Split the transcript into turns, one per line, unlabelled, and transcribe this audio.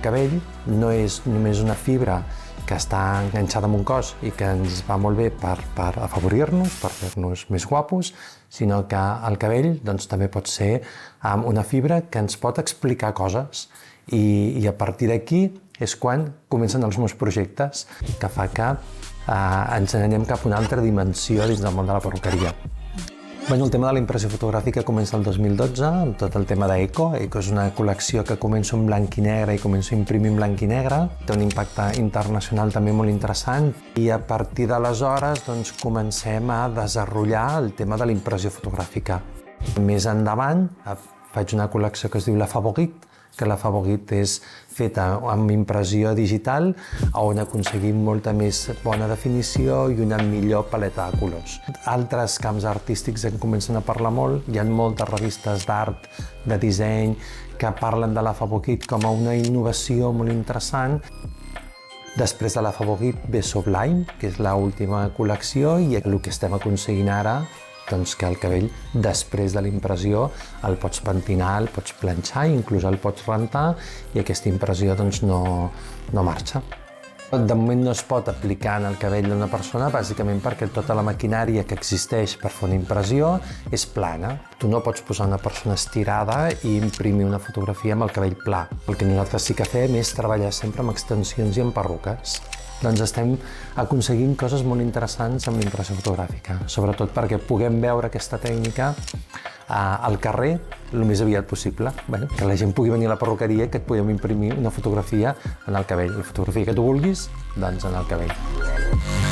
cabell no és només una fibra que està enganxada en un cos i que ens va molt bé per afavorir-nos, per fer-nos més guapos, sinó que el cabell també pot ser una fibra que ens pot explicar coses i a partir d'aquí és quan comencen els meus projectes, que fa que ens anem cap a una altra dimensió dins del món de la perruqueria. El tema de la impressió fotogràfica comença el 2012, amb tot el tema d'Eco. Eco és una col·lecció que començo en blanc i negre i començo a imprimir en blanc i negre. Té un impacte internacional també molt interessant i a partir d'aleshores comencem a desenvolupar el tema de la impressió fotogràfica. Més endavant faig una col·lecció que es diu La Favorite, que la Favorite és feta amb impressió digital on aconseguim molta més bona definició i una millor paleta de colors. Altres camps artístics en comencen a parlar molt. Hi ha moltes revistes d'art, de disseny, que parlen de la Favorite com a una innovació molt interessant. Després de la Favorite ve Sublime, que és l'última col·lecció, i el que estem aconseguint ara que el cabell, després de la impressió, el pots pentinar, el pots planxar, inclús el pots rentar i aquesta impressió no marxa. De moment no es pot aplicar en el cabell d'una persona, bàsicament perquè tota la maquinària que existeix per fer una impressió és plana. Tu no pots posar una persona estirada i imprimir una fotografia amb el cabell pla. El que nosaltres sí que fem és treballar sempre amb extensions i amb perruques. Estem aconseguint coses molt interessants amb l'impressió fotogràfica, sobretot perquè puguem veure aquesta tècnica al carrer el més aviat possible, que la gent pugui venir a la perruqueria i que et puguem imprimir una fotografia en el cabell, la fotografia que tu vulguis, en el cabell.